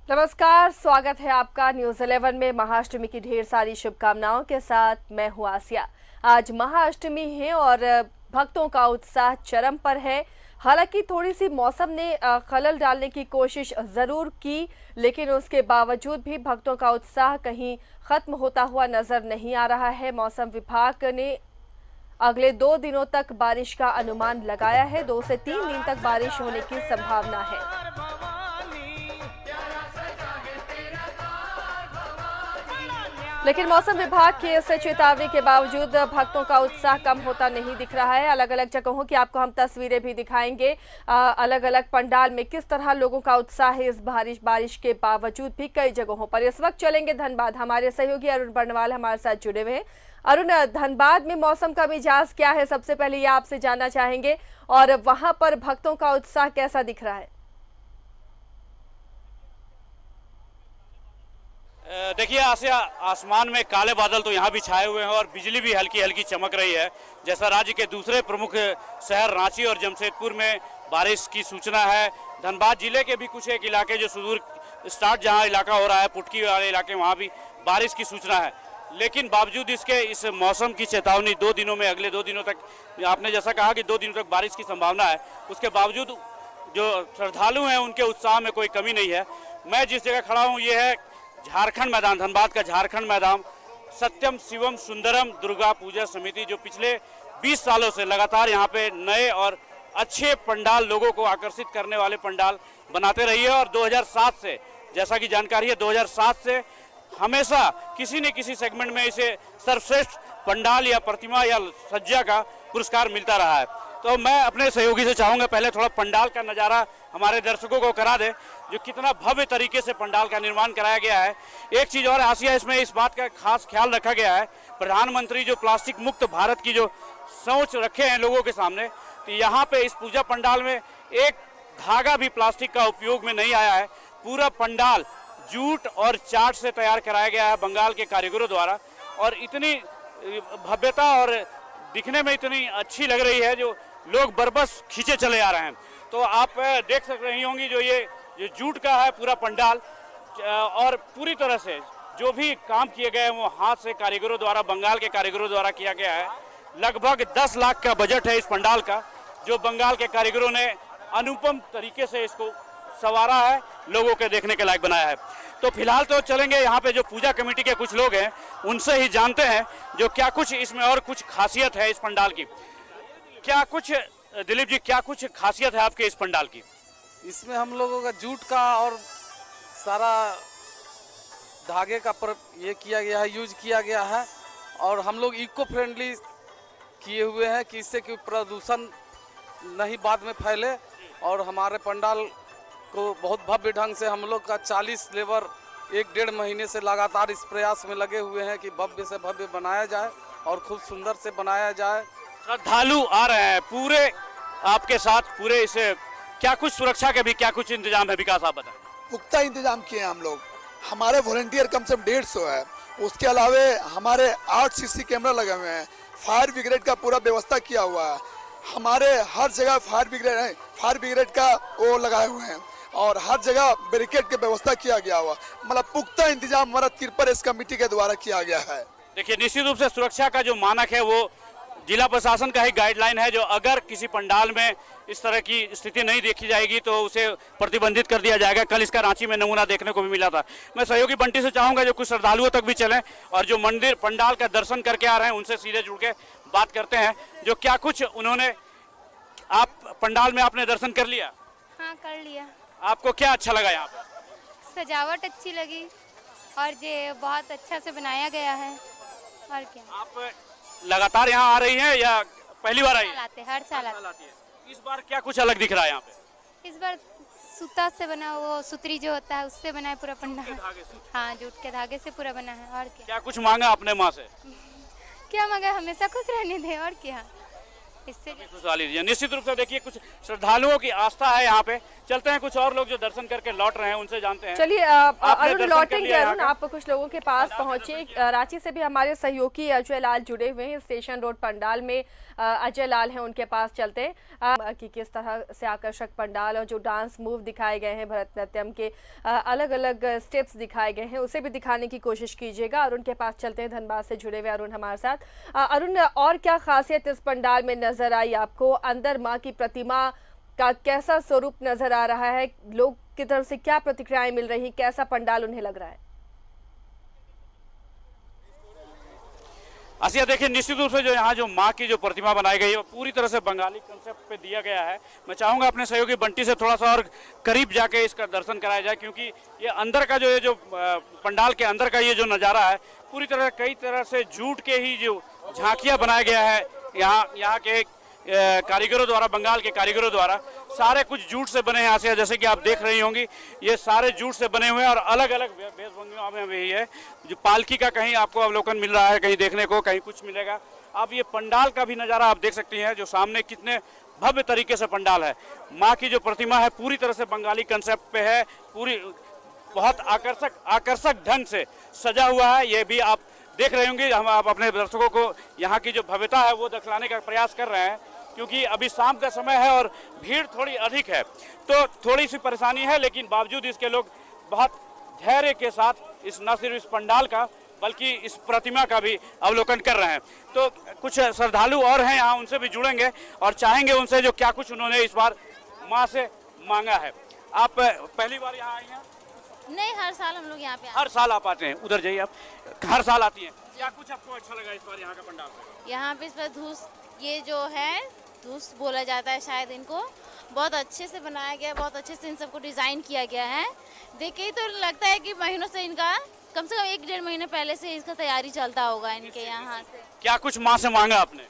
नमस्कार, स्वागत है आपका न्यूज़ 11 में। महाअष्टमी की ढेर सारी शुभकामनाओं के साथ मैं हूं आसिया। आज महाअष्टमी है और भक्तों का उत्साह चरम पर है। हालांकि थोड़ी सी मौसम ने खलल डालने की कोशिश जरूर की, लेकिन उसके बावजूद भी भक्तों का उत्साह कहीं खत्म होता हुआ नजर नहीं आ रहा है। मौसम विभाग ने अगले 2 दिनों तक बारिश का अनुमान लगाया है। 2 से 3 दिन तक बारिश होने की संभावना है। लेकिन मौसम विभाग की इस चेतावनी के बावजूद भक्तों का उत्साह कम होता नहीं दिख रहा है। अलग अलग जगहों की आपको हम तस्वीरें भी दिखाएंगे। अलग अलग पंडाल में किस तरह लोगों का उत्साह है इस बारिश के बावजूद भी कई जगहों पर। इस वक्त चलेंगे धनबाद। हमारे सहयोगी अरुण बर्णवाल हमारे साथ जुड़े हुए हैं। अरुण, धनबाद में मौसम का मिजाज क्या है, सबसे पहले ये आपसे जानना चाहेंगे, और वहां पर भक्तों का उत्साह कैसा दिख रहा है? देखिए आसिया, आसमान में काले बादल तो यहाँ भी छाए हुए हैं और बिजली भी हल्की हल्की चमक रही है। जैसा राज्य के दूसरे प्रमुख शहर रांची और जमशेदपुर में बारिश की सूचना है, धनबाद जिले के भी कुछ एक इलाके जो सुदूर स्टार्ट जहाँ इलाका हो रहा है, पुटकी वाले इलाके, वहाँ भी बारिश की सूचना है। लेकिन बावजूद इसके इस मौसम की चेतावनी 2 दिनों में, अगले 2 दिनों तक, आपने जैसा कहा कि 2 दिनों तक बारिश की संभावना है, उसके बावजूद जो श्रद्धालु हैं उनके उत्साह में कोई कमी नहीं है। मैं जिस जगह खड़ा हूँ ये है झारखंड मैदान, धनबाद का झारखंड मैदान। सत्यम शिवम सुंदरम दुर्गा पूजा समिति जो पिछले 20 सालों से लगातार यहाँ पे नए और अच्छे पंडाल, लोगों को आकर्षित करने वाले पंडाल बनाते रही है। और 2007 से, जैसा कि जानकारी है, 2007 से हमेशा किसी न किसी सेगमेंट में इसे सर्वश्रेष्ठ पंडाल या प्रतिमा या सज्जा का पुरस्कार मिलता रहा है। तो मैं अपने सहयोगी से चाहूँगा पहले थोड़ा पंडाल का नज़ारा हमारे दर्शकों को करा दे, जो कितना भव्य तरीके से पंडाल का निर्माण कराया गया है। एक चीज़ और आसिया, इसमें इस बात का खास ख्याल रखा गया है, प्रधानमंत्री जो प्लास्टिक मुक्त भारत की जो सोच रखे हैं लोगों के सामने, तो यहाँ पे इस पूजा पंडाल में एक धागा भी प्लास्टिक का उपयोग में नहीं आया है। पूरा पंडाल जूट और चाट से तैयार कराया गया है बंगाल के कारीगरों द्वारा, और इतनी भव्यता और दिखने में इतनी अच्छी लग रही है जो लोग बरबस खींचे चले आ रहे हैं। तो आप देख सक रही होंगी जो ये जूट का है पूरा पंडाल, और पूरी तरह से जो भी काम किए गए हैं वो हाथ से कारीगरों द्वारा, बंगाल के कारीगरों द्वारा किया गया है। लगभग 10 लाख का बजट है इस पंडाल का, जो बंगाल के कारीगरों ने अनुपम तरीके से इसको संवारा है, लोगों के देखने के लायक बनाया है। तो फिलहाल तो चलेंगे यहाँ पे जो पूजा कमेटी के कुछ लोग हैं उनसे ही जानते हैं जो क्या कुछ इसमें और कुछ खासियत है इस पंडाल की। क्या कुछ दिलीप जी, क्या कुछ खासियत है आपके इस पंडाल की? इसमें हम लोगों का जूट का और सारा धागे का ये किया गया है, यूज किया गया है, और हम लोग इको फ्रेंडली किए हुए हैं कि इससे कि प्रदूषण नहीं बाद में फैले। और हमारे पंडाल को बहुत भव्य ढंग से हम लोग का 40 लेबर 1-1.5 महीने से लगातार इस प्रयास में लगे हुए हैं कि भव्य से भव्य बनाया जाए और खूब सुंदर से बनाया जाए। श्रद्धालु आ रहे हैं पूरे आपके साथ, पूरे इसे क्या कुछ सुरक्षा के भी क्या कुछ इंतजाम है? विकास आप बताएं। पुख्ता इंतजाम किए हैं हम लोग। हमारे वॉलंटियर कम से कम 150 है। उसके अलावे हमारे 8 सीसी कैमरा लगे हुए हैं। फायर ब्रिगेड का पूरा व्यवस्था किया हुआ है। हमारे हर जगह फायर ब्रिगेड का वो लगाए हुए हैं, और हर जगह बैरिकेड की व्यवस्था किया गया हुआ। मतलब पुख्ता इंतजाम हमारा तिरपरेश कमेटी के द्वारा किया गया है। देखिए, निश्चित रूप से सुरक्षा का जो मानक है वो जिला प्रशासन का ही गाइडलाइन है, जो अगर किसी पंडाल में इस तरह की स्थिति नहीं देखी जाएगी तो उसे प्रतिबंधित कर दिया जाएगा। कल इसका रांची में नमूना देखने को भी मिला था। मैं सहयोगी बंटी से चाहूंगा जो कुछ श्रद्धालुओं तक भी चलें और जो मंदिर पंडाल का दर्शन करके आ रहे हैं उनसे सीधे जुड़ के बात करते हैं, जो क्या कुछ उन्होंने, आप पंडाल में आपने दर्शन कर लिया? हाँ, कर लिया। आपको क्या अच्छा लगा यहाँ पे? सजावट अच्छी लगी और ये बहुत अच्छा से बनाया गया है। और क्या, आप लगातार यहाँ आ रही हैं या पहली बार आई? हर साल आते हैं। इस बार क्या कुछ अलग दिख रहा है यहाँ पे? इस बार सूता से बना, वो सुतरी जो होता है उससे बना है पूरा पंडाल। हाँ, जूट के धागे से पूरा बना है। और क्या कुछ मांगा अपने माँ से? क्या मांगा, हमेशा खुश रहने दे। और क्या, इससे खुशहाली दीजिए। निश्चित रूप से देखिए कुछ श्रद्धालुओं की आस्था है यहाँ पे। चलते हैं कुछ और लोग जो दर्शन करके लौट रहे हैं उनसे जानते हैं। चलिए आपने अरुण दर्शन कर लौटेंगे। लिया अरुण, आप कुछ लोगों के पास पहुंचे। रांची से भी हमारे सहयोगी अजय लाल जुड़े हुए हैं स्टेशन रोड पंडाल में। अजय लाल हैं, उनके पास चलते हैं कि किस तरह से आकर्षक पंडाल और जो डांस मूव दिखाए गए हैं, भरतनाट्यम के अलग अलग स्टेप्स दिखाए गए हैं, उसे भी दिखाने की कोशिश कीजिएगा। अरुण के पास चलते हैं, धनबाद से जुड़े हुए अरुण हमारे साथ। अरुण, और क्या खासियत इस पंडाल में नजर आई आपको? अंदर माँ की प्रतिमा का कैसा स्वरूप नजर आ रहा है? लोग की तरफ से क्या प्रतिक्रियाएं मिल रही, कैसा पंडाल उन्हें लग रहा है? आसिया देखिए, निश्चित रूप से जो यहाँ जो माँ की जो प्रतिमा बनाई गई है वो पूरी तरह से बंगाली कंसेप्ट पे दिया गया है। मैं चाहूँगा अपने सहयोगी बंटी से थोड़ा सा और करीब जाके इसका दर्शन कराया जाए, क्योंकि ये अंदर का जो पंडाल के अंदर का ये जो नज़ारा है पूरी तरह कई तरह से जूट के ही जो झांकियाँ बनाया गया है यहाँ के कारीगरों द्वारा, बंगाल के कारीगरों द्वारा। सारे कुछ जूट से बने हैं आसिया, जैसे कि आप देख रही होंगी ये सारे जूट से बने हुए हैं और अलग अलग वेशभूषा में भी है। जो पालकी का कहीं आपको अवलोकन मिल रहा है, कहीं देखने को, कहीं कुछ मिलेगा। आप ये पंडाल का भी नज़ारा आप देख सकती हैं, जो सामने कितने भव्य तरीके से पंडाल है। माँ की जो प्रतिमा है पूरी तरह से बंगाली कंसेप्ट पे है, पूरी बहुत आकर्षक ढंग से सजा हुआ है। ये भी आप देख रहे होंगे। हम आप अपने दर्शकों को यहाँ की जो भव्यता है वो दिखलाने का प्रयास कर रहे हैं, क्योंकि अभी शाम का समय है और भीड़ थोड़ी अधिक है, तो थोड़ी सी परेशानी है, लेकिन बावजूद इसके लोग बहुत धैर्य के साथ इस न सिर्फ इस पंडाल का बल्कि इस प्रतिमा का भी अवलोकन कर रहे हैं। तो कुछ श्रद्धालु और हैं यहाँ, उनसे भी जुड़ेंगे और चाहेंगे उनसे जो क्या कुछ उन्होंने इस बार माँ से मांगा है। आप पहली बार यहाँ आई हैं? नहीं, हर साल हम लोग यहाँ पे हर साल आप आते हैं? उधर जाइए, आप हर साल आती हैं। क्या कुछ आपको अच्छा लगा इस बार यहाँ का पंडाल पे? यहाँ पे इस पर धूस, ये जो है धूस बोला जाता है शायद, इनको बहुत अच्छे से बनाया गया है, बहुत अच्छे से इन सबको डिज़ाइन किया गया है। देख के ही तो लगता है कि महीनों से इनका, कम से कम 1-1.5 महीने पहले से इसका तैयारी चलता होगा इनके यहाँ से। क्या कुछ माँ से मांगा आपने?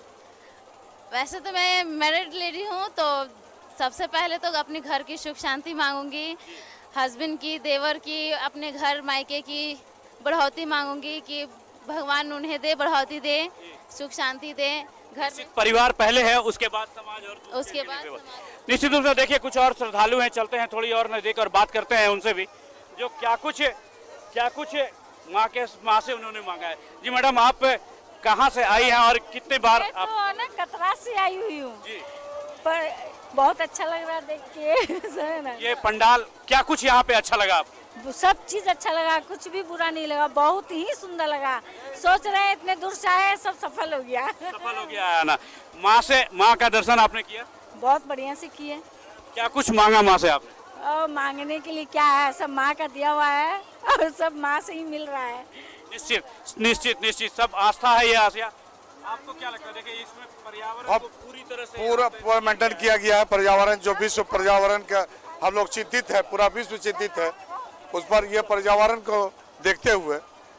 वैसे तो मैं मैरिड लेडी हूँ, तो सबसे पहले तो अपने घर की सुख शांति मांगूंगी, हस्बैंड की, देवर की, अपने घर मायके की बढ़ोतरी मांगूंगी कि भगवान उन्हें दे, बढ़ोतरी दे, सुख शांति दे। घर में परिवार पहले है, उसके बाद समाज और उसके बाद निश्चित रूप से देखिए कुछ और श्रद्धालु हैं, चलते हैं थोड़ी और नजदीक और बात करते हैं उनसे भी, जो क्या कुछ माँ से उन्होंने मांगा है। जी मैडम, आप कहाँ से आई हैं और कितने बार आप? तो ना कतरा से आई हुई हूँ, पर बहुत अच्छा लग रहा है देख के। ये पंडाल क्या कुछ यहाँ पे अच्छा लगा आपको? सब चीज अच्छा लगा, कुछ भी बुरा नहीं लगा, बहुत ही सुंदर लगा। सोच रहे हैं इतने दूर से आए, सब सफल हो गया। सफल हो गया है ना। माँ का दर्शन आपने किया? बहुत बढ़िया से किए। क्या कुछ मांगा माँ से आपने? और मांगने के लिए क्या है, सब माँ का दिया हुआ है और सब माँ से ही मिल रहा है। निश्चित सब आस्था है ये आसिया। आपको क्या लगता है? देखिए इसमें पर्यावरण को पूरी तरह से पूरा मेंटेन किया गया है। पर्यावरण, जो विश्व पर्यावरण का हम लोग चिंतित है, पूरा विश्व चिंतित है उस पर, ये पर्यावरण को देखते हुए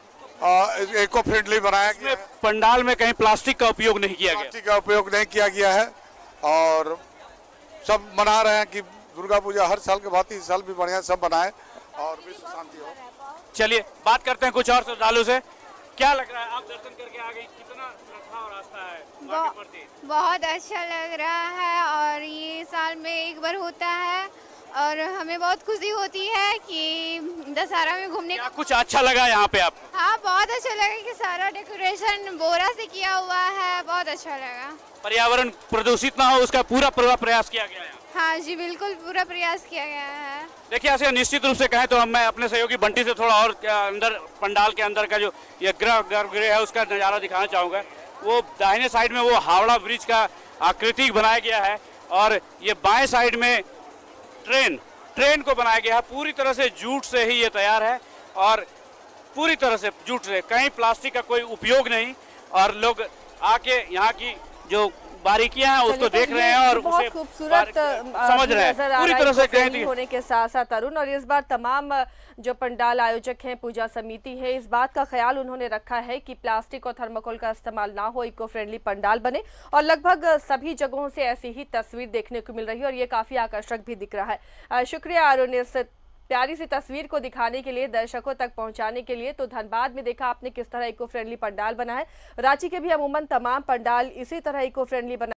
इको फ्रेंडली बनाया गया है। पंडाल में कहीं प्लास्टिक का उपयोग नहीं किया गया? प्लास्टिक का उपयोग नहीं किया गया है और सब मना रहे हैं कि दुर्गा पूजा हर साल के भांति इस साल भी बढ़िया सब बनाए और विश्व शांति हो। चलिए बात करते हैं कुछ और श्रद्धालु से। क्या लग रहा है, आप दर्शन करके आ गए, कितना श्रद्धा और आस्था है मां के प्रति? बहुत अच्छा लग रहा है और ये साल में एक बार होता है और हमें बहुत खुशी होती है कि दशहरा में घूमने क्या कुछ अच्छा लगा यहाँ पे आपको? हाँ, बहुत अच्छा लगा कि सारा डेकोरेशन बोरा से किया हुआ है, बहुत अच्छा लगा। पर्यावरण प्रदूषित ना हो उसका पूरा प्रयास किया गया है। हाँ जी, बिल्कुल पूरा प्रयास किया गया है। देखिए ऐसे निश्चित रूप से कहें तो मैं अपने सहयोगी बंटी से थोड़ा और अंदर पंडाल के अंदर का जो ये गर्भगृह है उसका नज़ारा दिखाना चाहूँगा। वो दाहिने साइड में वो हावड़ा ब्रिज का आकृति बनाया गया है और ये बाएं साइड में ट्रेन को बनाया गया है। पूरी तरह से जूट से ही ये तैयार है और पूरी तरह से जूट से, कहीं प्लास्टिक का कोई उपयोग नहीं। और लोग आके यहाँ की जो बारीकियां हैं उसको देख रहे हैं और बहुत खूबसूरत समझ रहे हैं पूरी तरह से होने के साथ साथ अरुण। और इस बार तमाम जो पंडाल आयोजक हैं, पूजा समिति है, इस बात का ख्याल उन्होंने रखा है कि प्लास्टिक और थर्माकोल का इस्तेमाल ना हो, इको फ्रेंडली पंडाल बने और लगभग सभी जगहों से ऐसी ही तस्वीर देखने को मिल रही है और ये काफी आकर्षक भी दिख रहा है। शुक्रिया अरुण इस प्यारी सी तस्वीर को दिखाने के लिए, दर्शकों तक पहुंचाने के लिए। तो धनबाद में देखा आपने किस तरह इको फ्रेंडली पंडाल बना है। रांची के भी अमूमन तमाम पंडाल इसी तरह इको फ्रेंडली बना